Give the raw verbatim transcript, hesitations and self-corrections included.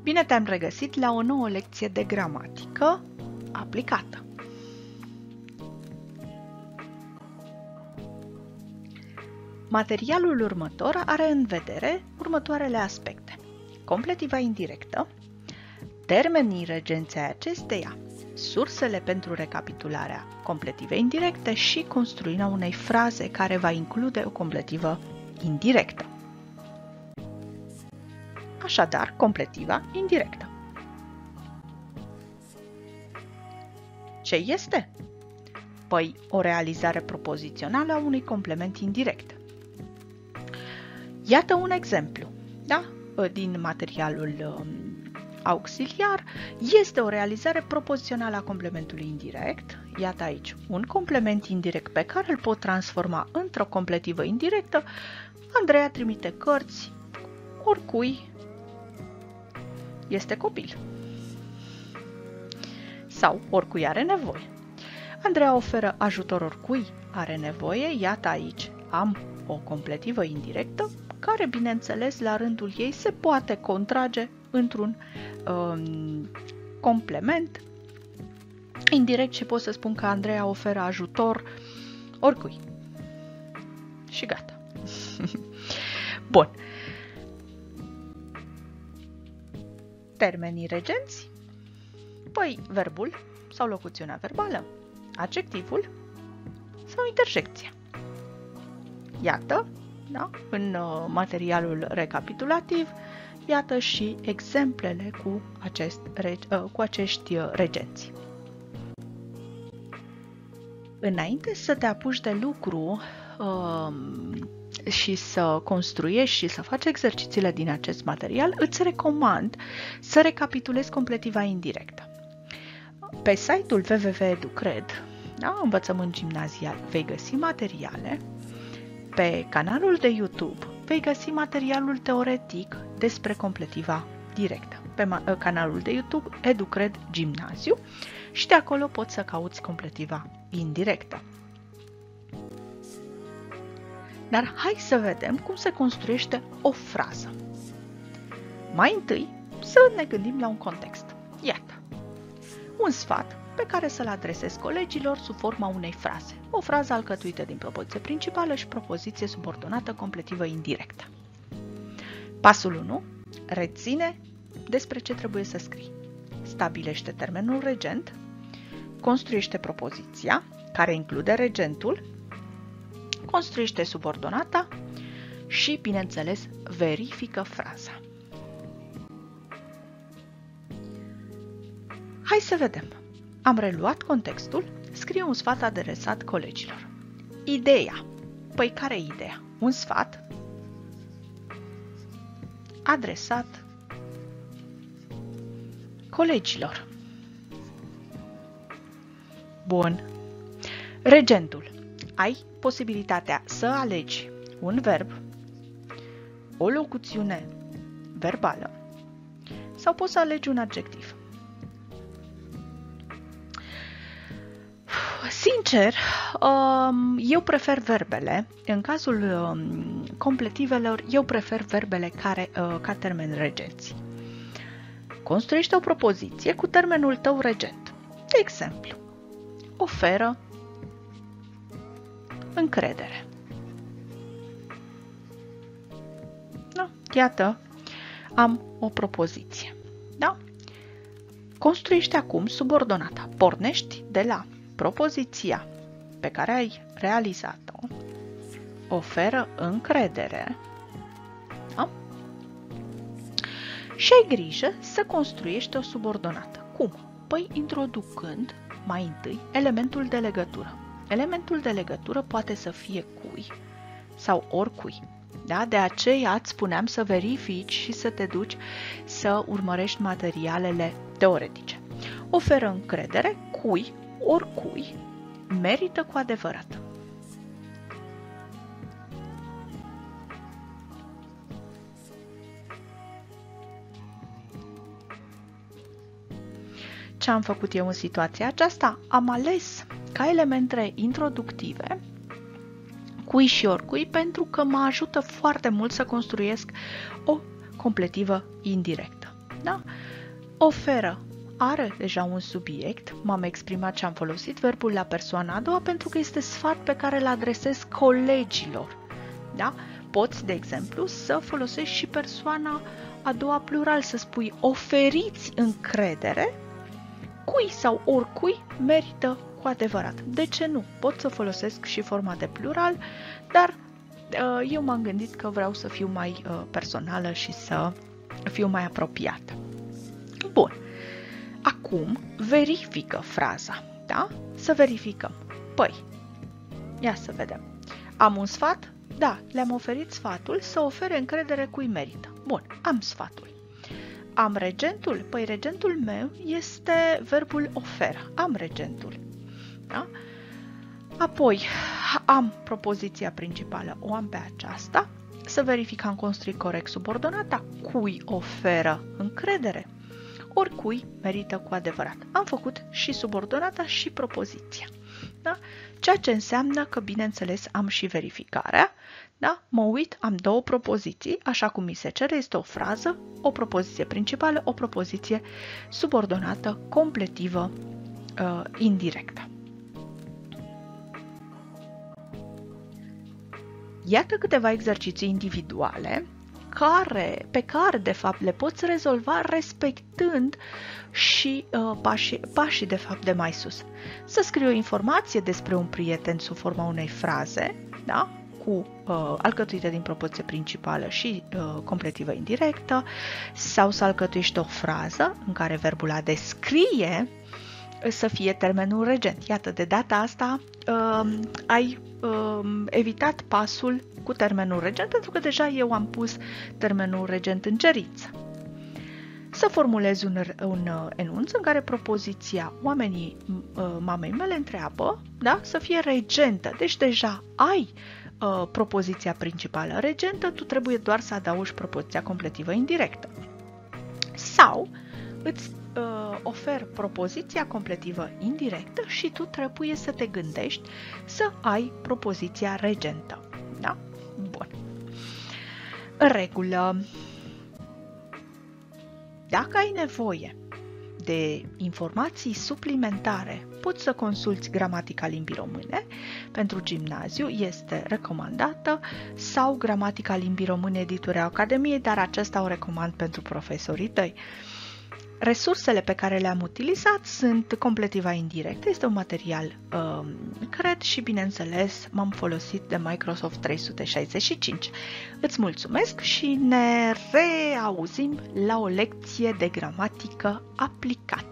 Bine te-am regăsit la o nouă lecție de gramatică aplicată. Materialul următor are în vedere următoarele aspecte: completiva indirectă, termenii regenți ai acesteia, sursele pentru recapitularea completivei indirecte și construirea unei fraze care va include o completivă indirectă. Așadar, completiva indirectă. Ce este? Păi, o realizare propozițională a unui complement indirect. Iată un exemplu, da? Din materialul um, auxiliar. Este o realizare propozițională a complementului indirect. Iată aici un complement indirect pe care îl pot transforma într-o completivă indirectă. Andreea trimite cărți oricui este copil sau oricui are nevoie. Andreea oferă ajutor oricui are nevoie. Iată aici am o completivă indirectă care, bineînțeles, la rândul ei se poate contrage într-un um, complement indirect și pot să spun că Andreea oferă ajutor oricui. Și gata. Bun. Termenii regenți? Păi, verbul sau locuțiunea verbală, adjectivul sau interjecția. Iată, da, în uh, materialul recapitulativ, iată și exemplele cu, acest, uh, cu acești uh, regenți. Înainte să te apuci de lucru uh, și să construiești și să faci exercițiile din acest material, îți recomand să recapitulezi completiva indirectă. Pe site-ul w w w punct educred, da, învățământ gimnazial, vei găsi materiale. Pe canalul de YouTube vei găsi materialul teoretic despre completiva directă. Pe canalul de YouTube Educred Gimnaziu și de acolo poți să cauți completiva indirectă. Dar hai să vedem cum se construiește o frază. Mai întâi să ne gândim la un context. Iată, un sfat pe care să-l adresezi colegilor sub forma unei fraze. O frază alcătuită din propoziție principală și propoziție subordonată completivă indirectă. Pasul unu. Reține despre ce trebuie să scrii. Stabilește termenul regent, construiește propoziția, care include regentul, construiește subordonata și, bineînțeles, verifică fraza. Hai să vedem. Am reluat contextul, scrie un sfat adresat colegilor. Ideea. Păi care e ideea? Un sfat adresat colegilor. Bun. Regentul. Ai posibilitatea să alegi un verb, o locuțiune verbală sau poți să alegi un adjectiv. Sincer, eu prefer verbele. În cazul completivelor, eu prefer verbele care, ca termen regenți. Construiește o propoziție cu termenul tău regent. De exemplu, oferă încredere. Da? Iată, am o propoziție. Da? Construiește acum subordonata. Pornești de la propoziția pe care ai realizat-o, oferă încredere, da? Și ai grijă să construiești o subordonată. Cum? Păi introducând mai întâi elementul de legătură. Elementul de legătură poate să fie cui sau oricui. Da? De aceea îți spuneam să verifici și să te duci să urmărești materialele teoretice. Oferă încredere cui, oricui, merită cu adevărat. Ce am făcut eu în situația aceasta? Am ales ca elemente introductive cui și oricui pentru că mă ajută foarte mult să construiesc o completivă indirectă. Da? Oferă are deja un subiect, m-am exprimat și am folosit verbul la persoana a doua pentru că este sfat pe care îl adresez colegilor. Da? Poți, de exemplu, să folosești și persoana a doua plural, să spui oferiți încredere cui sau oricui merită cu adevărat. De ce nu? Pot să folosesc și forma de plural, dar eu m-am gândit că vreau să fiu mai personală și să fiu mai apropiată. Bun. Acum verifică fraza. Da? Să verificăm. Păi, ia să vedem. Am un sfat? Da, le-am oferit sfatul să ofere încredere cui merită. Bun, am sfatul. Am regentul? Păi regentul meu este verbul oferă. Am regentul. Da? Apoi am propoziția principală, o am pe aceasta. Să verificăm construit corect subordonata. Cui oferă încredere? Oricui merită cu adevărat. Am făcut și subordonata și propoziția. Da? Ceea ce înseamnă că, bineînțeles, am și verificarea. Da? Mă uit, am două propoziții, așa cum mi se cere, este o frază, o propoziție principală, o propoziție subordonată, completivă, uh, indirectă. Iată câteva exerciții individuale care, pe care, de fapt, le poți rezolva respectând și uh, pașii, pașii, de fapt, de mai sus. Să scrii o informație despre un prieten sub forma unei fraze, da? Cu uh, alcătuită din propoziție principală și uh, completivă indirectă, sau să alcătuiești o frază în care verbul a descrie să fie termenul regent. Iată, de data asta uh, ai uh, evitat pasul cu termenul regent, pentru că deja eu am pus termenul regent în cerință. Să formulezi un, un enunț în care propoziția oamenii uh, mamei mele întreabă, da, să fie regentă. Deci deja ai uh, propoziția principală regentă, tu trebuie doar să adaugi propoziția completivă indirectă. Sau îți uh, ofer propoziția completivă indirectă și tu trebuie să te gândești să ai propoziția regentă. Da? Bun. În regulă, dacă ai nevoie de informații suplimentare, poți să consulți Gramatica Limbii Române. Pentru gimnaziu este recomandată, sau Gramatica Limbii Române Editura Academiei, dar aceasta o recomand pentru profesorii tăi. Resursele pe care le-am utilizat sunt completiva indirectă, este un material uh, cred și, bineînțeles, m-am folosit de Microsoft trei sute șaizeci și cinci. Îți mulțumesc și ne reauzim la o lecție de gramatică aplicată.